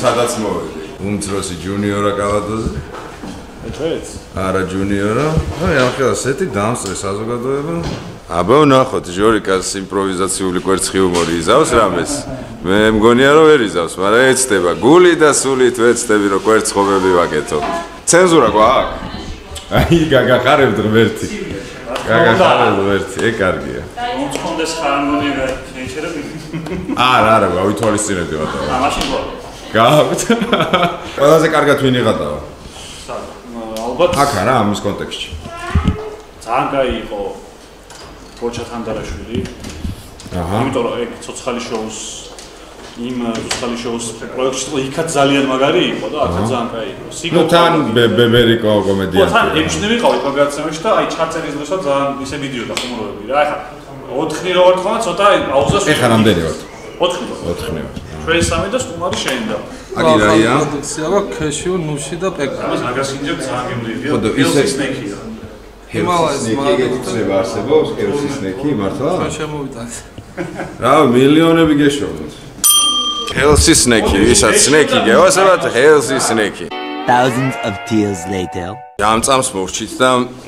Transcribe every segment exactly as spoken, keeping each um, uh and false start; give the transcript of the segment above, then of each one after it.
სადაც მოვედი. უმცროსი ჯუნიორა კალათოზე. ეჭვეც? არა ჯუნიორა. აი ახლა სეტი დამსწრე საზოგადოება. აბა ნახოთ ჟორიკას იმპროვიზაციული კვერცხი ჰუმორი იზავს რამეს. მე მგონია რომ ვერ იზავს, მაგრამ ეცდება. გული და სულით ვეცდები რომ კვერცხობები ვაკეთო. ცენზურა გვაქვს? აი გაგახარებთ ღმერთი. გაგახარებთ ღმერთი, ე კარგია. უცხონდეს ხარანგონი შეიჩერები? არა, არა, ავითვალისწინებდი ბატონო. აა მაშინ გო. გააქვთ. ყველაზე კარგად ვინ იღადაო? ალბათ აქ არა ამის კონტექსტში. ძალიან კაი იყო ბოჩა თანდარაშვილი. აჰა. იმიტომ რომ ეგ ცოცხალი შოუს იმ ცოცხალი შოუს პროექტში იქაც ძალიან მაგარი იყო და აქაც ძალიან კაი იყო. სიგო თან ბებერიკო კომედიანტი. თან ექშნი ვიყავით მაგაცემაში და აი ჩაწერის დროსაც ძალიან ისე მიდიოდა ხუმრობები რა. ეხლა ოთხი რო ვარ თქვა ცოტა აუზას. ეხლა რამდენი ვართ? ოთხი. ოთხი ვართ. ჩვენ სამი და სტუმარი შეინდა. აგი რაია? პროდუქცია აქვს ქეშიო, ნუში და პეკა. ამას მაგასინჯებ ძალიან გემრიელია. ხო და ისე სნექია. ჰიმალაის მაგაცება არსებობს, კერსი სნექი მართლა? ჩვენ შემოვიტანთ. რა მილიონები გეშოვოთ. Healthy snake, ვისაც snake გევასებათ healthy snake. Thousands of tears later. ამწამს მორჩით და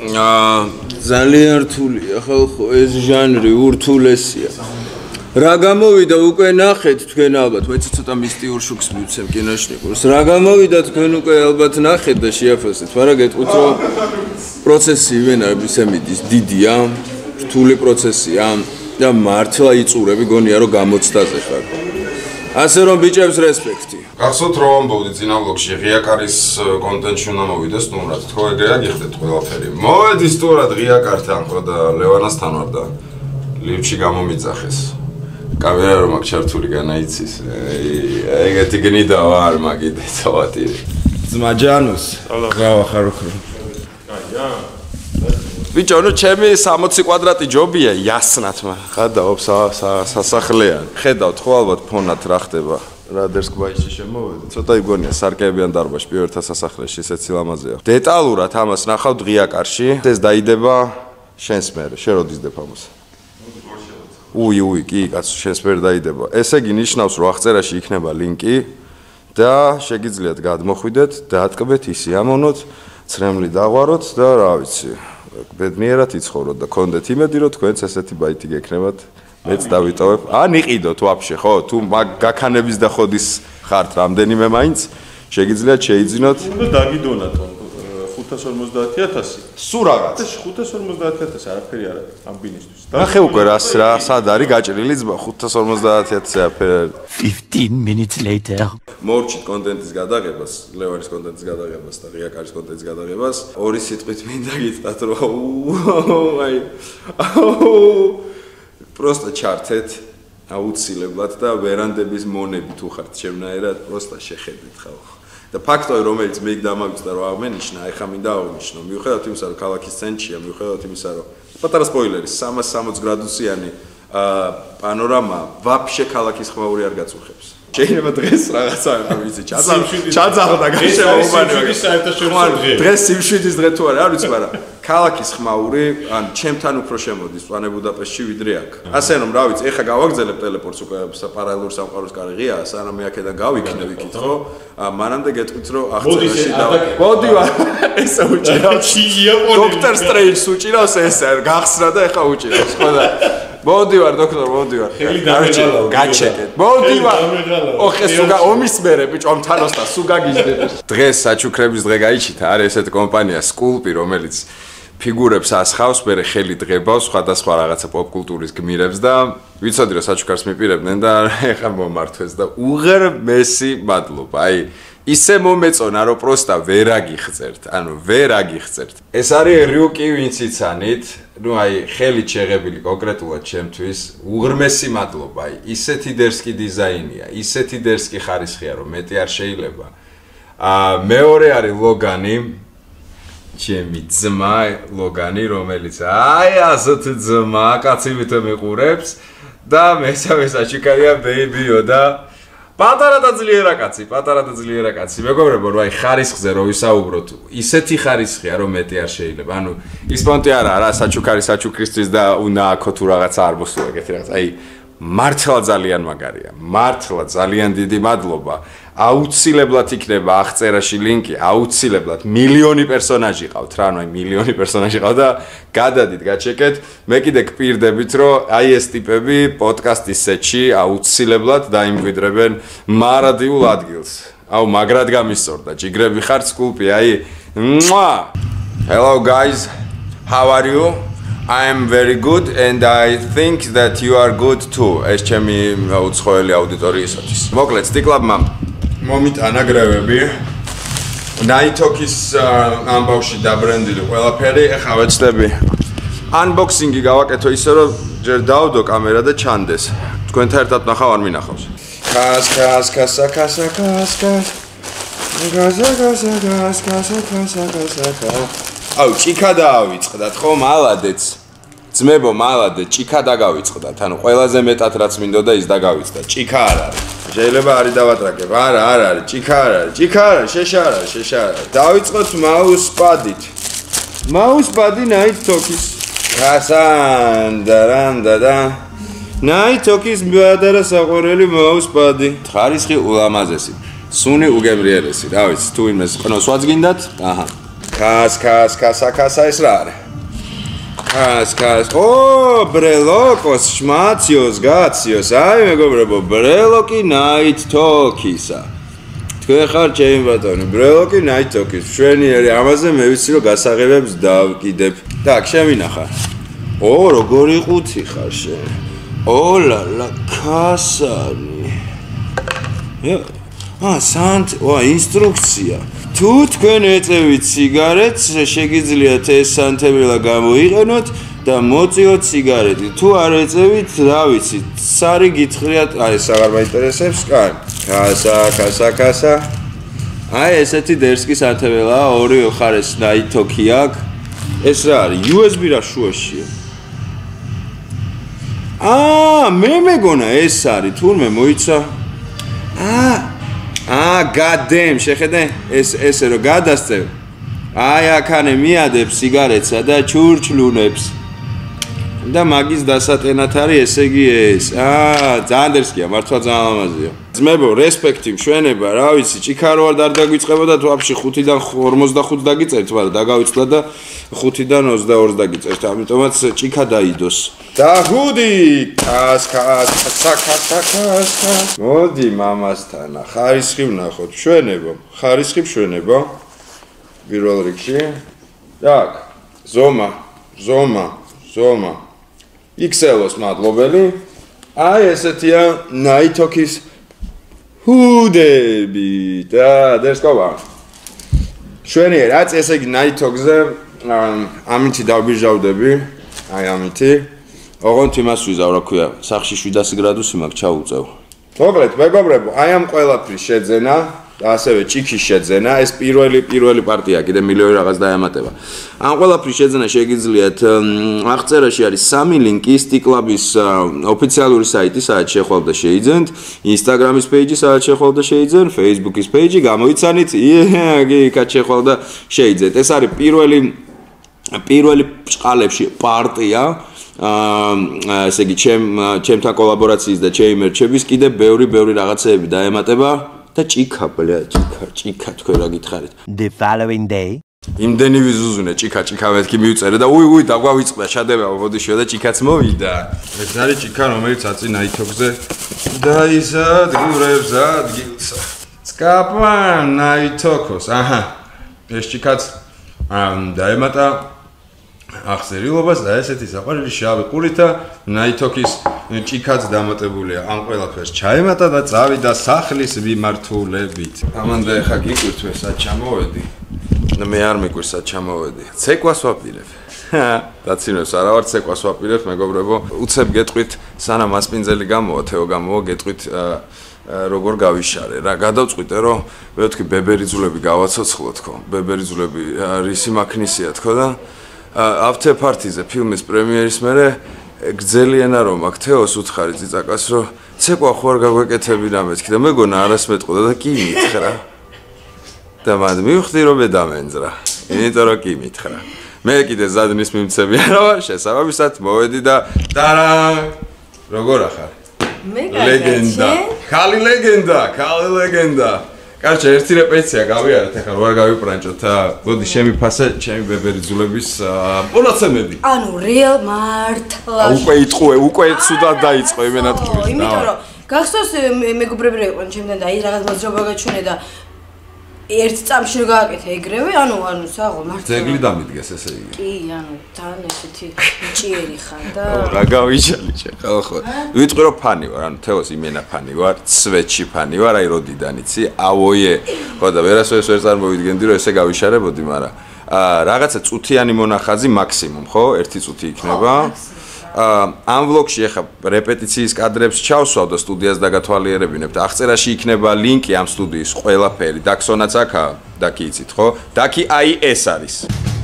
ძალიან რთულია ხალხო ეს ჟანრი ურთულესია. რა გამოვიდა უკვე ნახეთ თქვენ ალბათ, მეც ცოტა მისტიურ შუქს მივცემ კინოშნიკურს. რა გამოვიდა თქვენ უკვე ალბათ ნახეთ და შეაფასეთ, მაგრამ გეტყვით რომ პროცესი ვენა ისე მიდის დიდია, რთული პროცესია და მართლა იწურები გონია რომ გამოცდაზე ხარ. ასე რომ ბიჭებს რესპექტი. გახსოვთ რომ ამბობდი წინა ბლოგში ღიაკარის კონტენტში უნდა მოვიდეს სტუმრად. თქო ეგრეა გიხდეთ ყველაფერი. მოვედი სტუმრად ღიაკართან ხო და ლევანასთან ვარ და ლიფტში გამომიძახეს. კამერა რომ აქ ჩართული განაიცის. ეგეთი გნიდა ვარ მაგიდე ცოვატირი. ძმაჯანოს. რა ხარ ხო? აია. ბიჭო, ნუ ჩემი სამოცი კვადრატი ჯობია იასნათ, მაგრამ ხადაობ სასახლეან. ხედავთ ხო ალბათ ფონად რა ხდება. რადერს კვაიში შემოვედი. ცოტა იგონია სარკეებიან დარბაზში პირველთა სასახლეში ისეთი ლამაზია. დეტალურად ამას ნახავთ ღიაკარში. ეს დაიდება შენს მერე, შენ როდის დებ ამას? უი, უი, კი, კაცო, შენს მერე დაიდება. ესე იგი ნიშნავს რომ აღწერაში იქნება ლინკი და შეგიძლიათ გადმოხვიდეთ, დაატკბეთ, ისი ამონოთ, ცრემლი დაღვაროთ და რა ვიცი. ბედნიერად იცხოვროთ და გქონდეთ იმედი რომ თქვენც ესეთი ბაითი გექნებათ მეც დავიტოვებ ან იყიდოთ ვაფშე ხო თუ გაქანების და ხოდის ხართ რამდენიმე მაინც შეგიძლიათ შეიძინოთ უნდა დაგიდონათ ხუთას ორმოცდაათი ათასი სულ რაღაც ხუთას ორმოცდაათი ათასი არაფერი არა ამ ბინისთვის ნახე უკვე რას რა სად არის გაჭრილი ძმა ხუთას ორმოცდაათი ათასი არაფერი fifteen minutes later. მორჩით კონტენტის გადაღებას, ლევანის კონტენტის გადაღებას და ღიაკარის კონტენტის გადაღებას ორი სიტყვით მინდა გითხრათ რომ აი პროსტა ჩართეთ აუცილებლად და ვერანდების მონები თუ ხართ შემნაირად პროსტა შეხედეთ ხალხო. და ფაქტოა რომელიც მე დამაგწდა რომ აღმენიშნა, ეხა მინდა აღნიშნო, მიუხედავად იმისა რომ ქალაქის ცენტრია, მიუხედავად იმისა რომ პატარა სპოილერი სამას სამოცი გრადუსიანი პანორამა ვაფშე ქალაქის ხმაური არ გაწუხებს. შეიძლება დღეს რაღაცა არ ვიცი, ჩაძახდა გაშემოუბანი. დღეს სიმშვიდის დღე თუ არა, არ ვიცი, მაგრამ ქალაქის ხმაური ან ჩემთან უფრო შემოდის პლანე ბუდაპეშტში ვიდრე აქ. ასე რომ, რა ვიცი, ეხა გავაგზელებ ტელეპორტს უკვე პარალელურ სამყაროს კარიღია, სანამ მე აქედან გავიქნე ვიკითხო, მანამდე გეტყვით რომ აღწერაში და მოდი ვარ, ესე უჭირავს. დოქტორ სტრეინჯს უჭირავს ესე, გახსნა და ეხა უჭირავს, ხო და მოდი ვარ დოქტორ, მოდი ვარ. გაჩეკეთ. მოდი ვარ. ოხე სუგა ომის მერე ბიჭო ამ თანოსთან სულ გაგიჟდები. დღეს საჩუქრების დღე გაიჩითა, არის ესეთი კომპანია სკულპი, რომელიც ფიგურებს ასხავს, მერე ხელი დღებავს სხვადასხვა რაღაცა პოპკულტურის გმირებს და ვიცოდი რომ საჩუქარს მიპირებდნენ და ეხა მომართვეს და უღრმესი მადლობა. აი ისე მომეწონა რომ პროსტა ვერ აგიხწერთ, ანუ ვერ აგიხწერთ. ეს არის რიუკი ვინც იცანით, ну აი ხელით შეღებილი კონკრეტულად ჩემთვის უღრმესი მადლობა. აი ისეთი დერსკი დიზაინია, ისეთი დერსკი ხარისხია რომ მეტი არ შეიძლება. აა მეორე არის ლოგანი ჩემი ძმა ლოგანი რომელიც აი ასეთ ძმა კაცივით მეყურებს და მესამე საჩუქარია ბეიბიო და პატარა და ძლიერა კაცი, პატარა და ძლიერა კაცი. მეგობრებო, რომ აი ხარისხზე რო ვისაუბროთ, ისეთი ხარისხია რომ მეტი არ შეიძლება. ანუ ის პონტი არა, რა საჩუქარი საჩუქრისთვის და უნდა აქო თუ რაღაცა არ მოსულა ეგეთი რაღაც. აი მართლა ძალიან მაგარია. მართლა ძალიან დიდი მადლობა. აუცილებლად იქნება აღწერაში ლინკი, აუცილებლად მილიონი პერსონაჟი ყავთ რა, ანუ აი მილიონი პერსონაჟი ყავთ და გადადით, გაჩეკეთ. მე კიდე გპირდებით, რომ აი ეს ტიპები პოდკასტის სეტში აუცილებლად დაიმკვიდრებენ მარადიულ ადგილს. აუ მაგრად გამისწორდა, ჯიგრები ხართ სკულპი, აი. Hello guys, how are you? I am very good and I think that you are good too. ეს ჩემი უცხოელი აუდიტორიისათვის. მოკლედ, სტიკლაბმა მომიტანა გრევები. ნაითოკის ამბავში დაბრენდილი ყველაფერი, ეხლა ვეცდები unboxing-ი გავაკეთო ისე, რომ ჯერ დავდო კამერა და ჩანდეს. თქვენთან ერთად ნახავ არ მინახავს. Kas kas kas kas kas kas. გაზა გაზა გაზ გაზა გაზა გაზა. აუ, ჭიქა დაავიწყდათ ხო, მალადეც. ძმებო, მალადეც, ჭიქა დაგავიწყდათ. ანუ ყველაზე მეტად რაც მინდოდა ის დაგავიწყდა. ჭიქა არ არის. შეიძლება არის დავატრაკებ. არა, არ არის, ჭიქა არ არის. ჭიქა არ არის, შეშა არ არის, შეშა არ არის. დავიწყოთ მაუსპადით. მაუსპადი ნაითოკის. გასან დარანდადა. ნაითოკის ბადარა საყვარელი მაუსპადი. ხარისხი ულამაზესი. სუნი უგემრიელესი, რა ვიცი, თუ იმეს ყნოს ვაძგინდათ? აჰა. Kas kas kas kas ეს რა არის? Kas kas. ო, ბრელოკოს შმაციოს გაციოს. აი მეგობრებო, ბრელოკი ნაითოკისა. თქვენ ხარ ჩემი ბატონი, ბრელოკი ნაითოკის. მშვენიერი, ამაზე მე ვიცი რომ გასაღებებს დავკიდებ. Так, შემინახა. ო, როგორი ყუთი ხარ შენ. ო ლა ლა, კასანი. აა, სანთ, ვა, ინსტრუქცია. თუ თქვენ ეწევით სიგარეტს, შეგიძლიათ ეს სანთებელა გამოიყენოთ და მოწიოთ სიგარეტი. თუ არ ეწევით, რა ვიცი, სარი გითხრიათ, აი ეს აღარ მაინტერესებს, კაი. კასა, კასა, კასა. აი ესეთი დერსკი სანთებელაა, ორი ხარეს ნაითოკი აქვს. ეს რა არის? იუ ეს ბი რა შუაშია? აა, მე მეგონა ეს არის, თურმე მოიცა. აა აა, გადემ, შეხედე, ეს ესე რომ გადასწევ. აი აქანე მიადებ სიგარეტსა და ჩურჩლუნებს. და მაგის დასატენად არის ესე იგი ეს. აა, ძალიან დერსკია, მართლა ძალიან ლამაზია. ძმებო, რესპექტი, მშვენება, რა ვიცი, ჭიქარო არ დაგიწყებოდა თუ აფში ხუთიდან ორმოცდახუთს დაგიწერთ, მაგრამ დაგავიწყდა და ხუთიდან ოცდაორს დაგიწერთ, ამიტომაც ჭიქა დაიდოს. დაგუდი, კას კას კას კას კას. მოდი მამასთან, ხარისხი ვნახოთ, მშვენება, ხარისხი მშვენება. პირველ რიგში. так, ზომა, ზომა, ზომა. იქს ელ-ოს მადლობელი. აი ესეთია ნაითოკის ჰუდები და დერსკოვა. შვენიერი, რაც ესე იგი ნაითოკზე ამითი დავბიჟავდები, აი ამითი. ოღონდ იმას ვიზავ, რა ქვია, სახში შვიდასი გრადუსი მაქვს ჩაუწევ. მოკლედ, მეგობრებო, აი ამ ყველაფრის შეძენა და ასევე ჭიქის შეძენა, ეს პირველი პირველი პარტია, კიდე მილიონი რაღაც დაემატება. ამ ყველაფრის შეძენა შეგიძლიათ აღწერაში არის სამი ლინკი, სტიკლაბის ოფიციალური საიტი, სადაც შეხვალ და შეიძენთ, ინსტაგრამის პეიჯი, სადაც შეხვალ და შეიძენ, ფეისბუქის პეიჯი, გამოიცანით, იგი იქაც შეხვალ და შეიძენთ. ეს არის პირველი პირველი ბჭყალებში პარტია. აა ესე იგი ჩემ ჩემთან კოლაბორაციის და ჩემი მერჩების კიდე ბევრი ბევრი რაღაცეები დაემატება და ჭიქა ბლა ჭიქა ჭიქა თქვენ რა გითხარით. The following day იმდენი ვიზუზუნე ჭიქა ჭიქა მეთქი მივწერე და უი უი დაგვავიწყდა შადება ბოდიშო და ჭიქაც მოვიდა. ეს არის ჭიქა რომელიც აწი ნაითოკზე დაიზადგურებს ადგილსა. სკაპა ნაითოკოს. აჰა. ეს ჭიქაც დაემატა ახსერილობას და ესეთი საყვარელი შავი ყურით და ნაითოკის ჭიქაც დამატებულია. ამ ყველაფერს ჩაემატა და წავიდა სახლის მიმართულებით. ამანდა ეხა გიკვირთვე სად ჩამოვედი. და მე არ მიკვირს სად ჩამოვედი. ცეკვას ვაპირებ. დაცინებს არა ვარ ცეკვას ვაპირებ, მეგობრებო. უცებ გეტყვით სანამ მასპინძელი გამოვა, თეო გამოვა, გეტყვით როგორ გავიშარე რა. გადავწყვიტე რომ მე ვთქვი ბებერიძულები გავაცოცხლო თქო. ბებერიძულები რისი მაქნისია თქო და after party-ზე ფილმის პრემიერის მერე გძელიანა რომ აქ თეოს უთხარი წიწაკას რომ ცეკვა ხო არ გაგვეკეთები რა მეთქი და მეგონა არას მეტყოდა და კი მითხრა და მანდ მივხვდი რომ მე დამენძრა იმიტომ რომ კი მითხრა მე კიდე ზადნის მიმცები არა ვარ შესაბამისად მოვედი და დარა როგორ ახარ მე ლეგენდა Kali legenda, kali legenda. Კარჩა ერთი რეპეტიცია გავიარეთ, ახლა რა გავიპრანჭოთ. მოდი შემიფასე ჩემი ბებერიძულების მონაცემები. ანუ რეალ მართლა. უკვე იტყუე, უკვე ცუდად დაიწყო იმენა თქმის. იმიტომ რომ გახსოვს მეგობრები რა იყვნენ ჩემთან და აი რაღაც მოძრაობა გაჩვენე და ერთ წამში რა გააკეთე ეგრევე, ანუ ანუ საღო მართლა. ძეგლი დამიდგეს ესე იგი. კი, ანუ თან ესეთი ჭიერი ხარ და რა გავიჩალიჩე ხო? ვიტყვი რომ ფანი ვარ, ანუ თეოს იმენა ფანი ვარ, სვეტში ფანი ვარ, აი როდიდან იცი? ავოიე. ხო და ვერასოდეს ვერ წარმოვიდგენდი რომ ესე გავიშარებოდი, მაგრამ აა რაღაცა წუთიანი მონახაზი მაქსიმუმ, ხო? ერთი წუთი იქნება. ამ ვლოგში ახლა რეპეტიციის კადრებს ჩავსვავ და სტუდიას დაგათვალიერებინებ და აღწერაში იქნება ლინკი ამ სტუდიის ყველაფერი. დაკსონაც აქაა, დაკი იცით, ხო? დაკი აი ეს არის.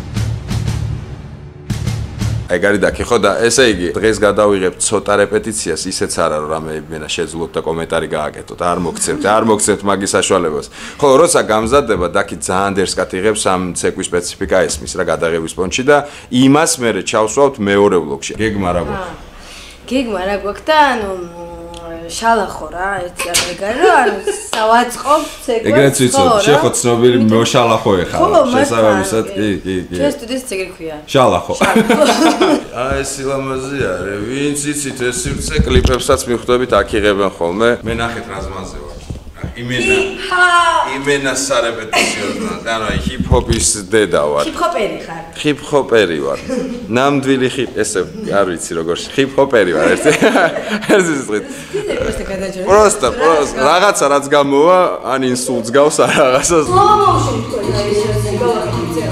აი გარი დაკი ხო და ესე იგი დღეს გადავიღებ ცოტა რეპეტიციას, ისეც არა რომ რამე იმენა შეძლოთ და კომენტარი გააკეთოთ. არ მოგცემთ, არ მოგცემთ მაგის საშუალებას. ხო, როცა გამზადდება დაკი ძალიან დერსკად იღებს ამ ცეკვის სპეციფიკა ესმის რა გადაღების პონჩი და იმას მე ჩავსვავთ მეორე ვლოგში. გეგმა რა გვაქვს? გეგმა რა გვაქვს და ანუ შალახო რა, ერთი აგრეგარი რა, ანუ სავაწყობ ცეკვას. ეგრეც ვიცოდი, შეხო ცნობილი მოშალახო ეხლა. შესაბამისად, კი, კი, კი. ეს სტუდიის ცეგრი ქვია. შალახო. აი ეს სილამაზე არის, ვინც იცით ეს სივრცე კლიპებსაც მიხვდებით აქ იღებენ ხოლმე. მე ნახეთ რა ზმანზე ვარ. იმენა იმენა სარეპეტიციო ანუ აი ჰიპ-ჰოპის დედა ვარ. ჰიპ-ჰოპერი ხარ. ჰიპ-ჰოპერი ვარ. ნამდვილი ჰიპ ესე არ ვიცი როგორ ჰიპ-ჰოპერი ვარ ერთი. ერთი ზღით. პროსტა გადაჭერე. პროსტა, პროსტა, რაღაცა რაც გამოვა, ან ინსულტს გავს არ რაღაცას. სლოუ-მოუშენ თქვენ აი ეს გავაკეთე.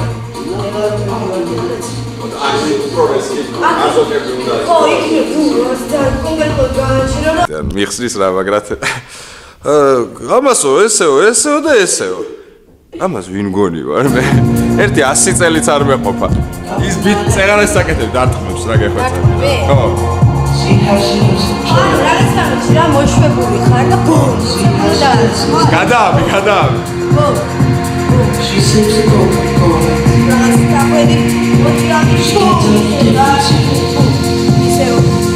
აი პროგრესი აზოტები უნდა. ხო, იქნებ უბრალოდ კონკრეტულად განაჩირო და მიხსნის რა მაგრად. ამასო ესეო, ესეო და ესეო. ამას ვინ გონი ვარ მე? ერთი ასი წელიც არ მეყოფა. ის ბიტ წერანეს საკეთებ დარტყმებს რა გეხვეწე. ხო. აი, რაღაც ამაში რა მოშვებული ხარ და ბუმ. გადააბი, გადააბი. ხო. She seems to go go. Რაღაც დაყვედი, მოწამი შო. ისეო.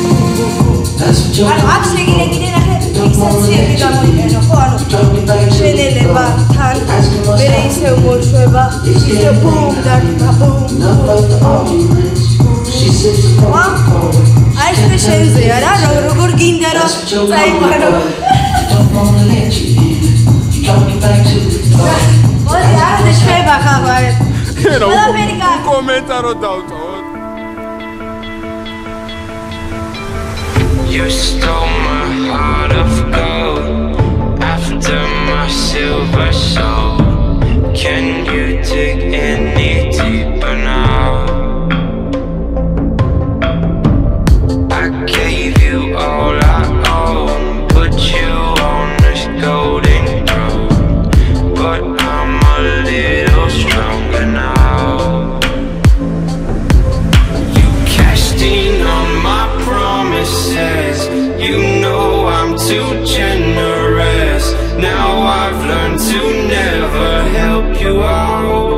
ანუ აქ შეგიძლიათ ნახე ფიქსაციები გამოიყენო, ხო, ანუ შენელება თან მერე ისევ მოშვება, ისე ბუმ და ბუმ. აი ეს შენზეა რა, როგორ გინდა რომ წაიყვანო. მოდი არ შეება ხაბარ. კომენტარო დავწოვოთ. You stole my heart of gold after my silver soul. Can you dig any deeper now? I gave you all I own, put you on this golden throne, but I'm a little stronger now. You cashed in on my promises. You know I'm too generous. Now I've learned to never help you out.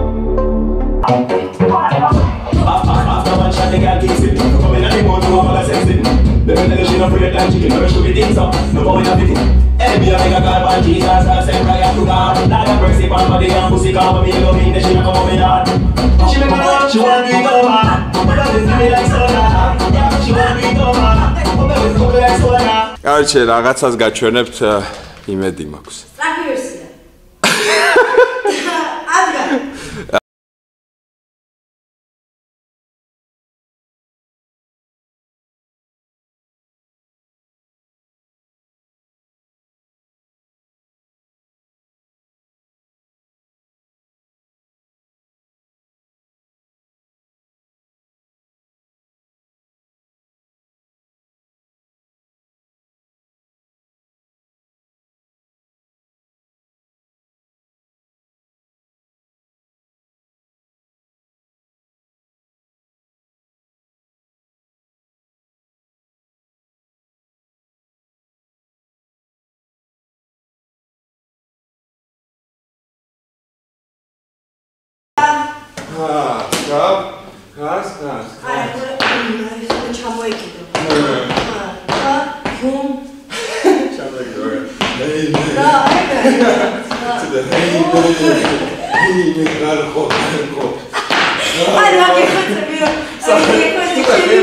კარჩე რაღაცას გაჩვენებთ იმედი მაქვს. სწრაფი ვერსია. ადგარ. გას გას აი, ეს ჩამოეკიდო. აა, ბუმ. ჩამოეკიდო. რა, აი, რა გიხოცები რომ აი, გიხოცები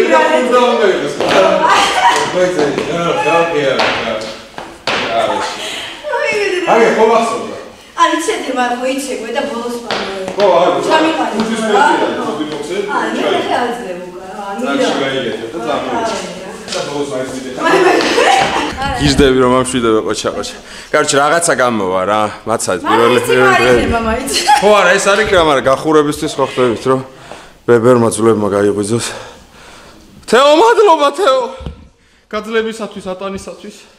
აი, ხომახსოვდა. აი, ცეთე მაგ მოიცეკვე და ბოლოს პაროლე. ხო, არა. ჩამიყარი. ხუთის მეტია, ხუთი მოხსენ. აი, მე ხეაძლევ უკვე, რა, ნახში გაიგეთ და დამოიწე. და ბოლოს მაინც გიждები რომ ამშვიდება ყოჩა ყოჩა. კაროჩე რაღაცა გამოვა რა, მაცად პირველი პირველი. ხო არა, ეს არის კრა, მაგრამ გახურებისთვის ხო ხდებით რომ ბებერმა ძვლებმა გაიღვიძოს. თეო, მადლობა თეო. გაძლებისათვის, ატანისათვის.